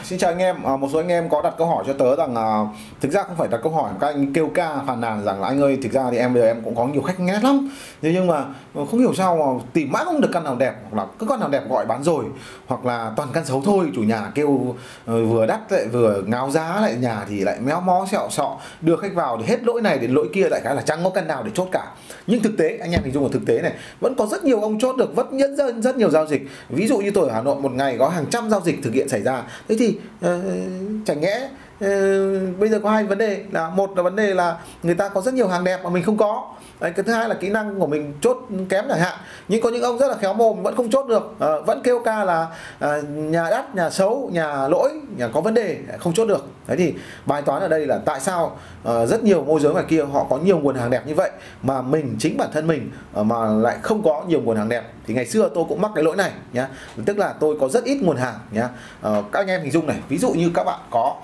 Xin chào anh em. Một số anh em có đặt câu hỏi cho tớ rằng thực ra không phải đặt câu hỏi, các anh kêu ca phàn nàn rằng là anh ơi, thực ra thì bây giờ em cũng có nhiều khách nghét lắm. Thế nhưng mà không hiểu sao mà tìm mãi không được căn nào đẹp, hoặc là cứ con nào đẹp gọi bán rồi, hoặc là toàn căn xấu thôi. Chủ nhà kêu vừa đắt lại vừa ngáo giá, lại nhà thì lại méo mó sẹo sọ, đưa khách vào thì hết lỗi này đến lỗi kia, đại khái là chẳng có căn nào để chốt cả. Nhưng thực tế anh em hình dung ở thực tế này, vẫn có rất nhiều ông chốt được, vẫn nhận rất nhiều giao dịch. Ví dụ như tôi ở Hà Nội một ngày có hàng trăm giao dịch thực hiện xảy ra. Thế thì chẳng nhẽ bây giờ có hai vấn đề, là một là vấn đề là người ta có rất nhiều hàng đẹp mà mình không có. Đấy, cái thứ hai là kỹ năng của mình chốt kém chẳng hạn. Nhưng có những ông rất là khéo mồm vẫn không chốt được, vẫn kêu ca là nhà đắt, nhà xấu, nhà lỗi, nhà có vấn đề, không chốt được. Đấy thì bài toán ở đây là tại sao rất nhiều môi giới ngoài kia họ có nhiều nguồn hàng đẹp như vậy mà mình, chính bản thân mình mà lại không có nhiều nguồn hàng đẹp. Thì ngày xưa tôi cũng mắc cái lỗi này nhá, tức là tôi có rất ít nguồn hàng nhá. Các anh em hình dung này, ví dụ như các bạn có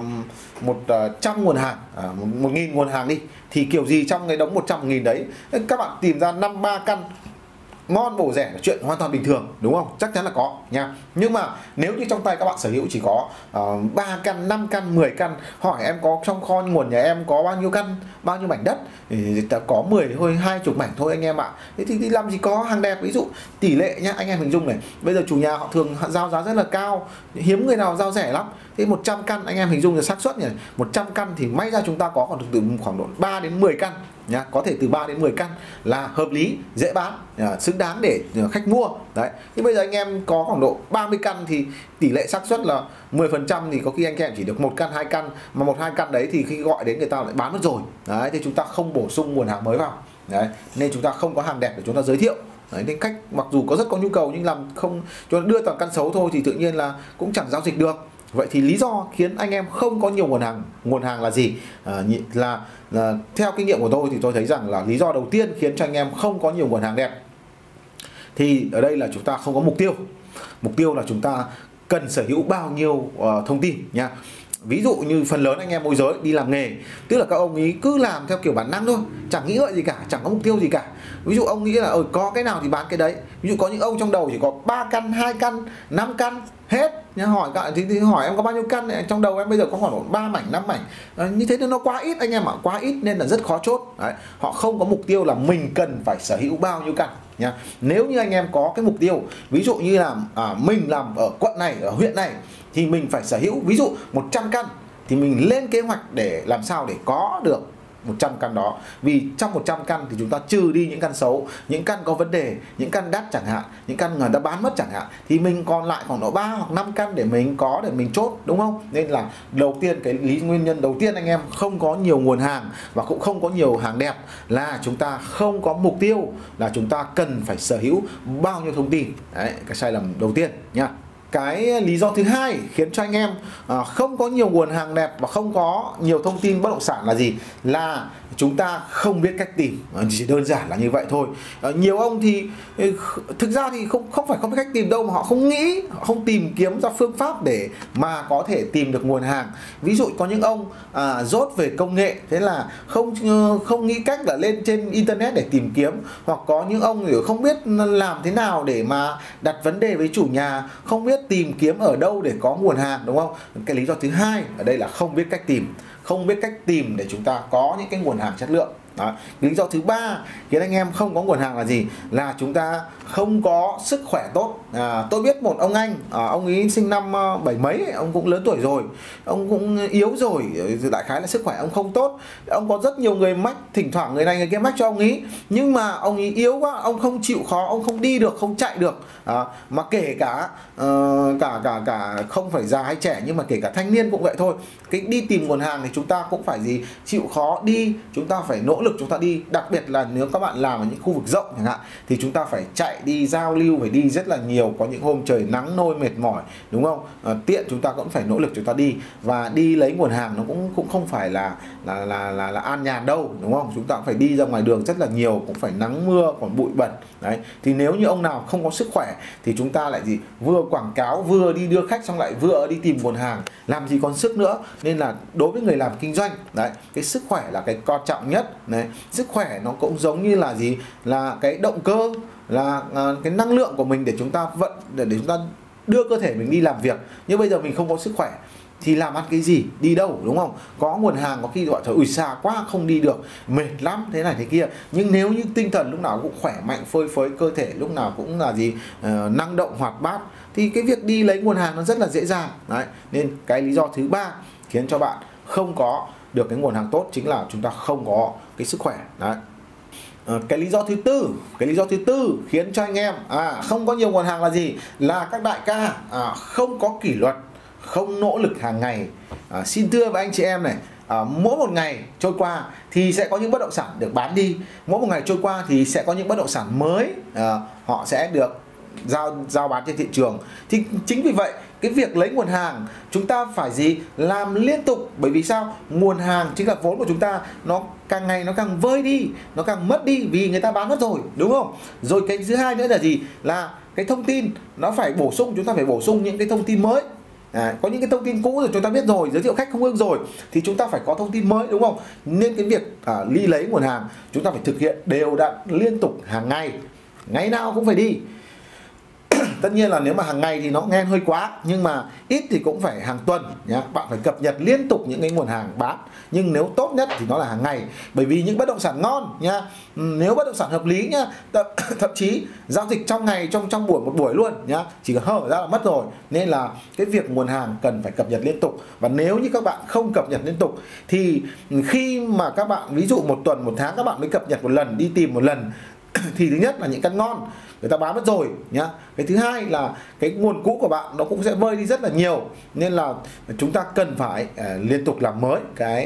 100 nguồn hàng, 1.000 nguồn hàng đi, thì kiểu gì trong cái đống 100.000 đấy các bạn tìm ra 5-3 căn ngon bổ rẻ là chuyện hoàn toàn bình thường, đúng không? Chắc chắn là có nha. Nhưng mà nếu như trong tay các bạn sở hữu chỉ có 3 căn, 5 căn, 10 căn, hỏi em có trong kho nguồn nhà em có bao nhiêu căn, bao nhiêu mảnh đất, thì có 10 thôi, 20 mảnh thôi anh em ạ. Thế thì làm gì có hàng đẹp. Ví dụ tỷ lệ nhá, anh em hình dung này, bây giờ chủ nhà họ thường giao giá rất là cao, hiếm người nào giao rẻ lắm. Thế 100 căn anh em hình dung là xác suất nhỉ, 100 căn thì may ra chúng ta có còn từ khoảng độ 3 đến 10 căn nhá, có thể từ 3 đến 10 căn là hợp lý, dễ bán, xứng đáng để khách mua. Đấy. Thì bây giờ anh em có khoảng độ 30 căn thì tỷ lệ xác suất là 10%, thì có khi anh em chỉ được 1 căn, 2 căn, mà 1-2 căn đấy thì khi gọi đến người ta lại bán mất rồi. Đấy, thì chúng ta không bổ sung nguồn hàng mới vào. Đấy, nên chúng ta không có hàng đẹp để chúng ta giới thiệu. Đấy, nên khách mặc dù có rất có nhu cầu nhưng làm không, cho đưa toàn căn xấu thôi thì tự nhiên là cũng chẳng giao dịch được. Vậy thì lý do khiến anh em không có nhiều nguồn hàng là gì? Là theo kinh nghiệm của tôi thì tôi thấy rằng là lý do đầu tiên khiến cho anh em không có nhiều nguồn hàng đẹp thì ở đây là chúng ta không có mục tiêu. Mục tiêu là chúng ta cần sở hữu bao nhiêu thông tin nha. Ví dụ như phần lớn anh em môi giới đi làm nghề, tức là các ông ý cứ làm theo kiểu bản năng thôi, chẳng nghĩ ngợi gì cả, chẳng có mục tiêu gì cả. Ví dụ ông nghĩ là có cái nào thì bán cái đấy. Ví dụ có những ông trong đầu chỉ có 3 căn, 2 căn, 5 căn hết nhá. Hỏi các thì hỏi em có bao nhiêu căn này? Trong đầu em bây giờ có khoảng 3 mảnh, 5 mảnh. Như thế nên nó quá ít anh em ạ, quá ít nên là rất khó chốt. Đấy. Họ không có mục tiêu là mình cần phải sở hữu bao nhiêu căn nha. Nếu như anh em có cái mục tiêu, ví dụ như là mình làm ở quận này, ở huyện này, thì mình phải sở hữu ví dụ 100 căn, thì mình lên kế hoạch để làm sao để có được 100 căn đó. Vì trong 100 căn thì chúng ta trừ đi những căn xấu, những căn có vấn đề, những căn đắt chẳng hạn, những căn người ta bán mất chẳng hạn, thì mình còn lại khoảng độ 3 hoặc 5 căn để mình có, để mình chốt, đúng không? Nên là đầu tiên, cái nguyên nhân đầu tiên anh em không có nhiều nguồn hàng và cũng không có nhiều hàng đẹp là chúng ta không có mục tiêu là chúng ta cần phải sở hữu bao nhiêu thông tin. Đấy, cái sai lầm đầu tiên nha. Cái lý do thứ hai khiến cho anh em không có nhiều nguồn hàng đẹp và không có nhiều thông tin bất động sản là gì? Là chúng ta không biết cách tìm. Chỉ đơn giản là như vậy thôi. Nhiều ông thì thực ra thì không phải không biết cách tìm đâu, mà họ không nghĩ, họ không tìm kiếm ra phương pháp để mà có thể tìm được nguồn hàng. Ví dụ có những ông dốt về công nghệ, thế là không nghĩ cách là lên trên internet để tìm kiếm, hoặc có những ông thì không biết làm thế nào để mà đặt vấn đề với chủ nhà, không biết tìm kiếm ở đâu để có nguồn hàng, đúng không? Cái lý do thứ hai ở đây là không biết cách tìm, không biết cách tìm để chúng ta có những cái nguồn hàng chất lượng. Đó. Lý do thứ ba khiến anh em không có nguồn hàng là gì? Là chúng ta không có sức khỏe tốt. Tôi biết một ông anh, ông ấy sinh năm 70 mấy, ông cũng lớn tuổi rồi, ông cũng yếu rồi, đại khái là sức khỏe ông không tốt. Ông có rất nhiều người mách, thỉnh thoảng người này người kia mách cho ông ấy, nhưng mà ông ấy yếu quá, ông không chịu khó, ông không đi được, không chạy được. Mà kể cả không phải già hay trẻ, nhưng mà kể cả thanh niên cũng vậy thôi. Cái đi tìm nguồn hàng thì chúng ta cũng phải gì? Chịu khó đi, chúng ta phải nỗ lực chúng ta đi. Đặc biệt là nếu các bạn làm ở những khu vực rộng chẳng hạn, thì chúng ta phải chạy đi giao lưu, phải đi rất là nhiều. Có những hôm trời nắng nôi mệt mỏi, đúng không? Tiện chúng ta cũng phải nỗ lực chúng ta đi. Và đi lấy nguồn hàng nó cũng không phải là an nhàn đâu, đúng không? Chúng ta cũng phải đi ra ngoài đường rất là nhiều, cũng phải nắng mưa, còn bụi bẩn. Đấy. Thì nếu như ông nào không có sức khỏe thì chúng ta lại gì? Vừa quảng cáo, vừa đi đưa khách, xong lại vừa đi tìm nguồn hàng, làm gì còn sức nữa. Nên là đối với người làm kinh doanh, đấy, cái sức khỏe là cái quan trọng nhất. Đấy. Sức khỏe nó cũng giống như là gì? Là cái động cơ, là cái năng lượng của mình để chúng ta để chúng ta đưa cơ thể mình đi làm việc, nhưng bây giờ mình không có sức khỏe thì làm ăn cái gì, đi đâu, đúng không? Có nguồn hàng có khi gọi trời ui xa quá không đi được, mệt lắm, thế này thế kia. Nhưng nếu như tinh thần lúc nào cũng khỏe mạnh phơi phới, cơ thể lúc nào cũng là năng động hoạt bát, thì cái việc đi lấy nguồn hàng nó rất là dễ dàng. Đấy, nên cái lý do thứ ba khiến cho bạn không có được cái nguồn hàng tốt chính là chúng ta không có cái sức khỏe. Đấy. Cái lý do thứ tư khiến cho anh em không có nhiều nguồn hàng là gì? Là các đại ca không có kỷ luật, không nỗ lực hàng ngày. Xin thưa với anh chị em này, mỗi một ngày trôi qua thì sẽ có những bất động sản được bán đi, mỗi một ngày trôi qua thì sẽ có những bất động sản mới họ sẽ được giao bán trên thị trường. Thì chính vì vậy cái việc lấy nguồn hàng chúng ta phải làm liên tục. Bởi vì sao? Nguồn hàng chính là vốn của chúng ta, nó càng ngày nó càng vơi đi, nó càng mất đi vì người ta bán mất rồi, đúng không? Rồi cái thứ hai nữa là là cái thông tin nó phải bổ sung, chúng ta phải bổ sung những cái thông tin mới. Có những cái thông tin cũ rồi chúng ta biết rồi, giới thiệu khách không ưng rồi thì chúng ta phải có thông tin mới, đúng không? Nên cái việc đi lấy nguồn hàng chúng ta phải thực hiện đều đặn liên tục hàng ngày, ngày nào cũng phải đi. Tất nhiên là nếu mà hàng ngày thì nó nghe hơi quá, nhưng mà ít thì cũng phải hàng tuần nhá. Bạn phải cập nhật liên tục những cái nguồn hàng bán, nhưng nếu tốt nhất thì nó là hàng ngày. Bởi vì những bất động sản ngon nhá, nếu bất động sản hợp lý nhá, thậm chí giao dịch trong ngày, trong một buổi luôn nhá, chỉ cần hở ra là mất rồi. Nên là cái việc nguồn hàng cần phải cập nhật liên tục. Và nếu như các bạn không cập nhật liên tục thì khi mà các bạn ví dụ một tuần, một tháng các bạn mới cập nhật một lần, đi tìm một lần thì thứ nhất là những căn ngon người ta bán mất rồi nhá. Cái thứ hai là cái nguồn cũ của bạn nó cũng sẽ vơi đi rất là nhiều. Nên là chúng ta cần phải liên tục làm mới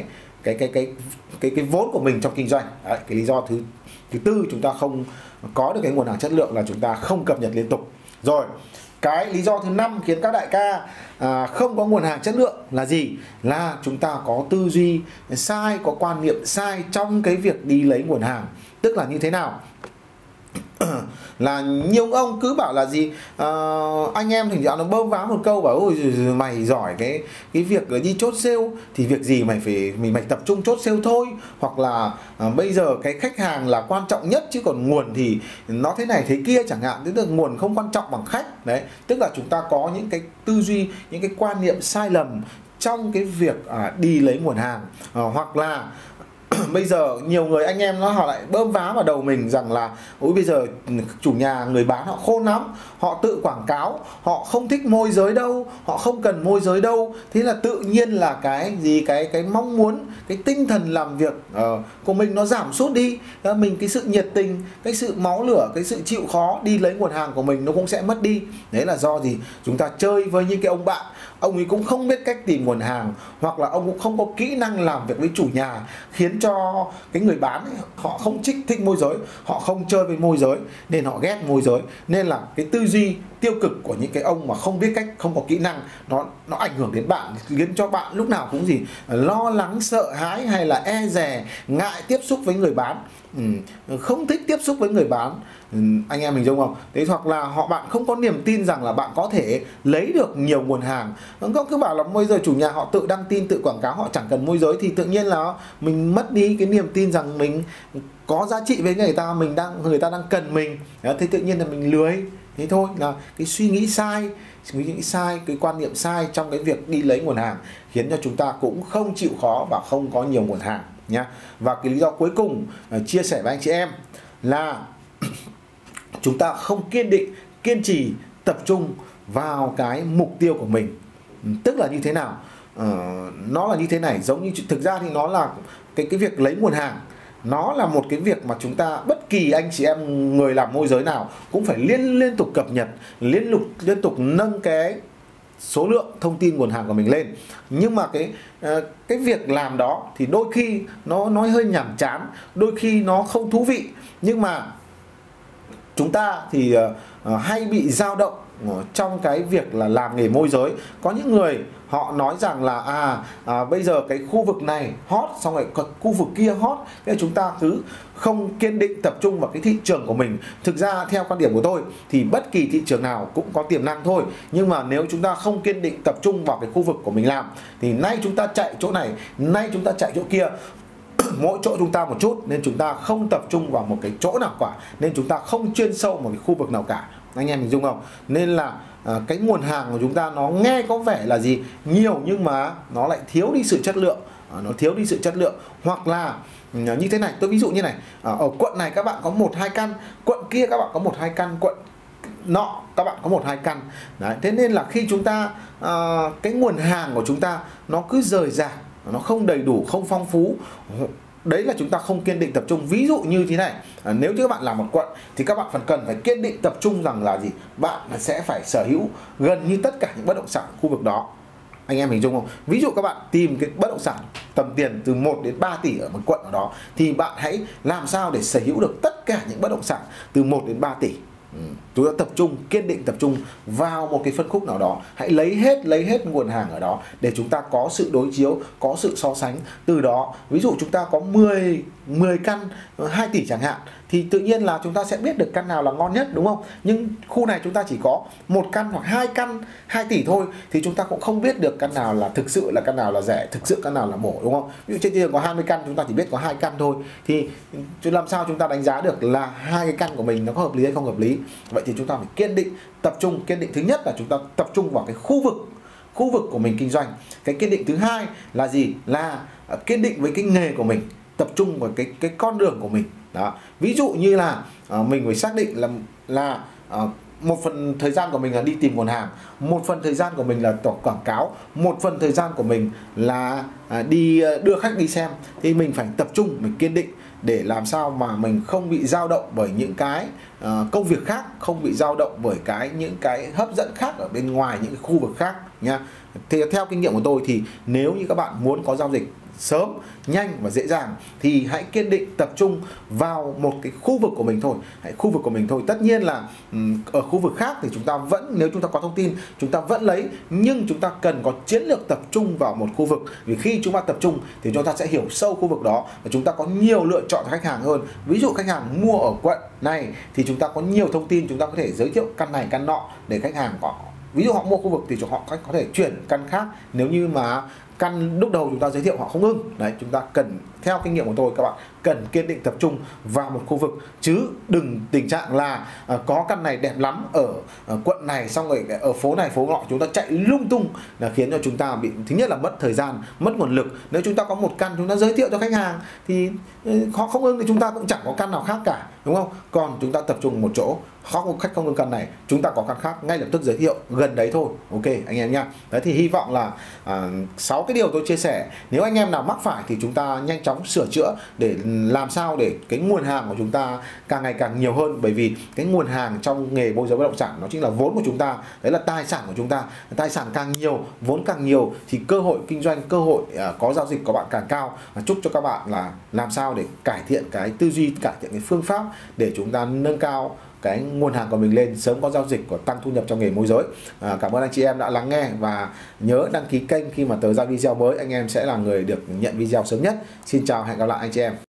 cái vốn của mình trong kinh doanh. Đấy, cái lý do thứ tư chúng ta không có được cái nguồn hàng chất lượng là chúng ta không cập nhật liên tục. Rồi, cái lý do thứ năm khiến các đại ca không có nguồn hàng chất lượng là gì? Là chúng ta có tư duy sai, có quan niệm sai trong cái việc đi lấy nguồn hàng. Tức là như thế nào? Là nhiều ông cứ bảo là anh em thỉnh thoảng nó bơm váo một câu bảo ôi mày giỏi cái việc đi chốt sale thì việc gì mình phải tập trung chốt sale thôi, hoặc là bây giờ cái khách hàng là quan trọng nhất chứ còn nguồn thì nó thế này thế kia chẳng hạn, tức là nguồn không quan trọng bằng khách. Đấy, tức là chúng ta có những cái tư duy, những cái quan niệm sai lầm trong cái việc đi lấy nguồn hàng. Hoặc là bây giờ nhiều người anh em họ lại bơm vá vào đầu mình rằng là ôi bây giờ chủ nhà người bán họ khôn lắm, họ tự quảng cáo, họ không thích môi giới đâu, họ không cần môi giới đâu, thế là tự nhiên là cái mong muốn, cái tinh thần làm việc của mình nó giảm sút đi, mình cái sự nhiệt tình, cái sự máu lửa, cái sự chịu khó đi lấy nguồn hàng của mình nó cũng sẽ mất đi. Đấy là do chúng ta chơi với những cái ông bạn, ông ấy cũng không biết cách tìm nguồn hàng, hoặc là ông cũng không có kỹ năng làm việc với chủ nhà, khiến cho cái người bán ấy, họ không thích môi giới, họ không chơi với môi giới nên họ ghét môi giới. Nên là cái tư duy tiêu cực của những cái ông mà không biết cách, không có kỹ năng, nó ảnh hưởng đến bạn, khiến cho bạn lúc nào cũng lo lắng, sợ hãi, hay là e dè, ngại tiếp xúc với người bán, không thích tiếp xúc với người bán. Anh em mình dung không? Thế hoặc là bạn không có niềm tin rằng là bạn có thể lấy được nhiều nguồn hàng. Không cứ bảo là bây giờ chủ nhà họ tự đăng tin, tự quảng cáo, họ chẳng cần môi giới, thì tự nhiên là mình mất đi cái niềm tin rằng mình có giá trị với người ta, người ta đang cần mình. Thế tự nhiên là mình lười. Thế thôi, là cái suy nghĩ sai, cái quan niệm sai trong cái việc đi lấy nguồn hàng khiến cho chúng ta cũng không chịu khó và không có nhiều nguồn hàng nhá. Và cái lý do cuối cùng chia sẻ với anh chị em là chúng ta không kiên trì tập trung vào cái mục tiêu của mình. Tức là như thế nào? Nó là như thế này, giống như thực ra thì nó là cái việc lấy nguồn hàng, nó là một cái việc mà chúng ta, bất kỳ anh chị em người làm môi giới nào cũng phải liên tục cập nhật, liên tục nâng cái số lượng thông tin nguồn hàng của mình lên. Nhưng mà cái việc làm đó thì đôi khi nó hơi nhàm chán, đôi khi nó không thú vị, nhưng mà chúng ta thì hay bị dao động trong cái việc là làm nghề môi giới. Có những người họ nói rằng là bây giờ cái khu vực này hot, xong rồi khu vực kia hot, thế chúng ta cứ không kiên định tập trung vào cái thị trường của mình. Thực ra theo quan điểm của tôi thì bất kỳ thị trường nào cũng có tiềm năng thôi, nhưng mà nếu chúng ta không kiên định tập trung vào cái khu vực của mình làm thì nay chúng ta chạy chỗ này, nay chúng ta chạy chỗ kia, mỗi chỗ chúng ta một chút, nên chúng ta không tập trung vào một cái chỗ nào cả, nên chúng ta không chuyên sâu một cái khu vực nào cả. Anh em mình dung không? Nên là cái nguồn hàng của chúng ta nó nghe có vẻ là gì nhiều nhưng mà nó lại thiếu đi sự chất lượng, nó thiếu đi sự chất lượng. Hoặc là như thế này, tôi ví dụ như này, ở quận này các bạn có 1-2 căn, quận kia các bạn có 1-2 căn, quận nọ các bạn có 1-2 căn. Đấy, thế nên là khi chúng ta cái nguồn hàng của chúng ta nó cứ rời rạc, nó không đầy đủ, không phong phú, đấy là chúng ta không kiên định tập trung. Ví dụ như thế này, nếu như các bạn làm một quận thì các bạn cần phải kiên định tập trung rằng là gì, bạn sẽ phải sở hữu gần như tất cả những bất động sản khu vực đó. Anh em hình dung không? Ví dụ các bạn tìm cái bất động sản tầm tiền từ 1 đến 3 tỷ ở một quận ở đó, thì bạn hãy làm sao để sở hữu được tất cả những bất động sản từ 1 đến 3 tỷ. Chúng ta tập trung, kiên định tập trung vào một cái phân khúc nào đó, hãy lấy hết nguồn hàng ở đó để chúng ta có sự đối chiếu, có sự so sánh. Từ đó ví dụ chúng ta có 10 căn 2 tỷ chẳng hạn, thì tự nhiên là chúng ta sẽ biết được căn nào là ngon nhất, đúng không? Nhưng khu này chúng ta chỉ có 1 căn hoặc 2 căn 2 tỷ thôi, thì chúng ta cũng không biết được căn nào là thực sự là căn nào là rẻ, thực sự căn nào là bổ, đúng không? Ví dụ trên thị trường có 20 căn, chúng ta chỉ biết có 2 căn thôi, thì làm sao chúng ta đánh giá được là 2 cái căn của mình nó có hợp lý hay không hợp lý? Vậy thì chúng ta phải kiên định tập trung. Kiên định thứ nhất là chúng ta tập trung vào cái khu vực của mình kinh doanh. Cái kiên định thứ hai là gì? Là kiên định với cái nghề của mình, tập trung vào cái con đường của mình. Đó. Ví dụ như là mình phải xác định là một phần thời gian của mình là đi tìm nguồn hàng, một phần thời gian của mình là quảng cáo, một phần thời gian của mình là đi đưa khách đi xem. Thì mình phải tập trung, mình kiên định để làm sao mà mình không bị dao động bởi những cái công việc khác, không bị dao động bởi những cái hấp dẫn khác ở bên ngoài, những cái khu vực khác nha. Thì theo kinh nghiệm của tôi thì nếu như các bạn muốn có giao dịch sớm, nhanh và dễ dàng thì hãy kiên định tập trung vào một cái khu vực của mình thôi, khu vực của mình thôi. Tất nhiên là ở khu vực khác thì chúng ta vẫn, nếu chúng ta có thông tin chúng ta vẫn lấy, nhưng chúng ta cần có chiến lược tập trung vào một khu vực. Vì khi chúng ta tập trung thì chúng ta sẽ hiểu sâu khu vực đó và chúng ta có nhiều lựa chọn cho khách hàng hơn. Ví dụ khách hàng mua ở quận này thì chúng ta có nhiều thông tin, chúng ta có thể giới thiệu căn này căn nọ để khách hàng có, ví dụ họ mua khu vực thì họ có thể chuyển căn khác nếu như mà căn lúc đầu chúng ta giới thiệu họ không ưng. Đấy, chúng ta cần, theo kinh nghiệm của tôi, các bạn cần kiên định tập trung vào một khu vực, chứ đừng tình trạng là có căn này đẹp lắm ở quận này, xong rồi ở phố này phố nọ chúng ta chạy lung tung, là khiến cho chúng ta bị, thứ nhất là mất thời gian, mất nguồn lực. Nếu chúng ta có một căn chúng ta giới thiệu cho khách hàng thì họ không ưng thì chúng ta cũng chẳng có căn nào khác cả, đúng không? Còn chúng ta tập trung một chỗ, khách không ưng căn này, chúng ta có căn khác ngay lập tức giới thiệu gần đấy thôi. Ok anh em nhá. Đấy thì hy vọng là 6 cái điều tôi chia sẻ, nếu anh em nào mắc phải thì chúng ta nhanh chóng sửa chữa để làm sao để cái nguồn hàng của chúng ta càng ngày càng nhiều hơn. Bởi vì cái nguồn hàng trong nghề môi giới bất động sản nó chính là vốn của chúng ta, đấy là tài sản của chúng ta. Tài sản càng nhiều, vốn càng nhiều thì cơ hội kinh doanh, cơ hội có giao dịch của bạn càng cao. Chúc cho các bạn là làm sao để cải thiện cái tư duy, cải thiện cái phương pháp để chúng ta nâng cao cái nguồn hàng của mình lên, sớm có giao dịch và tăng thu nhập trong nghề môi giới. Cảm ơn anh chị em đã lắng nghe và nhớ đăng ký kênh, khi mà tớ ra video mới anh em sẽ là người được nhận video sớm nhất. Xin chào, hẹn gặp lại anh chị em.